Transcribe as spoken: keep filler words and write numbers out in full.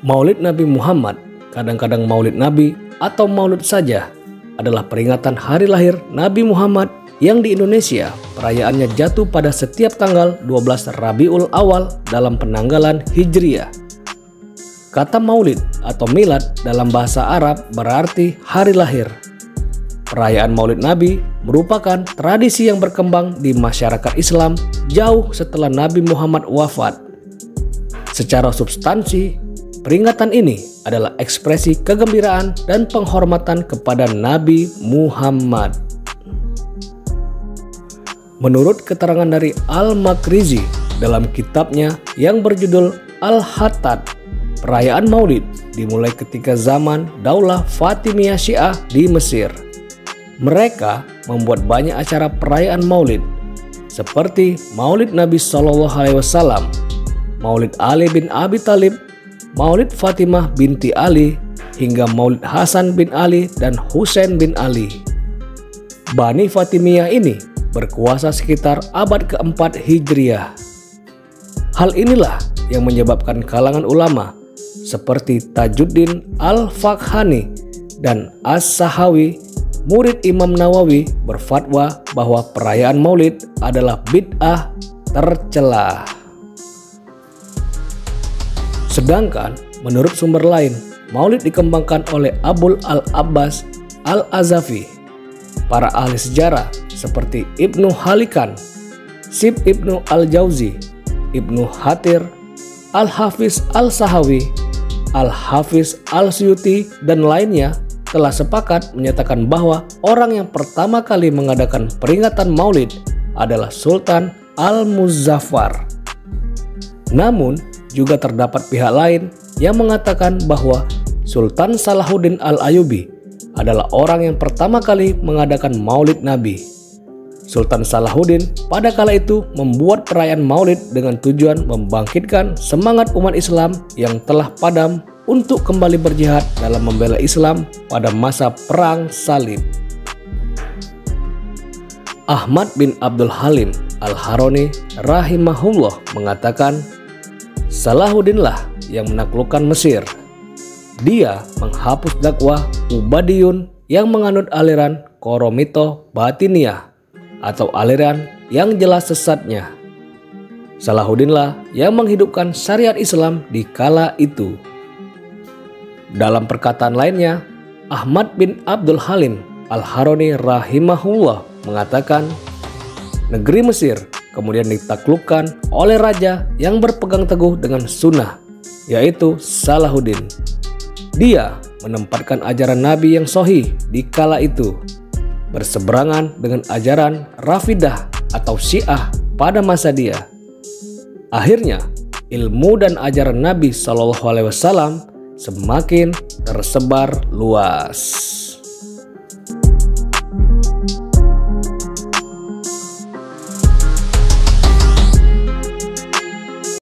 Maulid Nabi Muhammad, kadang-kadang Maulid Nabi atau Maulud saja, adalah peringatan hari lahir Nabi Muhammad yang di Indonesia perayaannya jatuh pada setiap tanggal dua belas Rabiul Awal dalam penanggalan Hijriah. Kata Maulid atau Milad dalam bahasa Arab berarti hari lahir. Perayaan Maulid Nabi merupakan tradisi yang berkembang di masyarakat Islam jauh setelah Nabi Muhammad wafat. Secara substansi, peringatan ini adalah ekspresi kegembiraan dan penghormatan kepada Nabi Muhammad. Menurut keterangan dari Al-Makrizi dalam kitabnya yang berjudul Al-Hattat, perayaan Maulid dimulai ketika zaman Daulah Fatimiyah Syiah di Mesir. Mereka membuat banyak acara perayaan Maulid seperti Maulid Nabi Shallallahu Alaihi Wasallam, Maulid Ali bin Abi Thalib, Maulid Fatimah binti Ali, hingga Maulid Hasan bin Ali dan Husain bin Ali. Bani Fatimiyah ini berkuasa sekitar abad keempat Hijriah. Hal inilah yang menyebabkan kalangan ulama seperti Tajuddin Al-Fakhani dan As-Sahawi, murid Imam Nawawi, berfatwa bahwa perayaan Maulid adalah bid'ah tercela. Sedangkan menurut sumber lain, Maulid dikembangkan oleh Abul Al-Abbas Al-Azafi. Para ahli sejarah seperti Ibnu Halikan, Sib Ibnu Al-Jauzi, Ibnu Hatir, Al-Hafiz Al-Sahawi, Al-Hafiz Al-Suyuti, dan lainnya telah sepakat menyatakan bahwa orang yang pertama kali mengadakan peringatan Maulid adalah Sultan Al-Muzaffar. Namun, juga terdapat pihak lain yang mengatakan bahwa Sultan Salahuddin Al-Ayyubi adalah orang yang pertama kali mengadakan Maulid Nabi. Sultan Salahuddin pada kala itu membuat perayaan Maulid dengan tujuan membangkitkan semangat umat Islam yang telah padam untuk kembali berjihad dalam membela Islam pada masa Perang Salib. Ahmad bin Abdul Halim Al-Haroni rahimahullah mengatakan, Salahuddinlah yang menaklukkan Mesir. Dia menghapus dakwah Ubadiyun yang menganut aliran Koromito Batiniyah atau aliran yang jelas sesatnya. Salahuddinlah yang menghidupkan syariat Islam di kala itu. Dalam perkataan lainnya, Ahmad bin Abdul Halim Al-Haroni rahimahullah mengatakan, negeri Mesir kemudian ditaklukkan oleh raja yang berpegang teguh dengan sunnah, yaitu Salahuddin. Dia menempatkan ajaran Nabi yang sahih di kala itu, berseberangan dengan ajaran Rafidah atau Syiah pada masa dia. Akhirnya, ilmu dan ajaran Nabi Shallallahu Alaihi Wasallam semakin tersebar luas.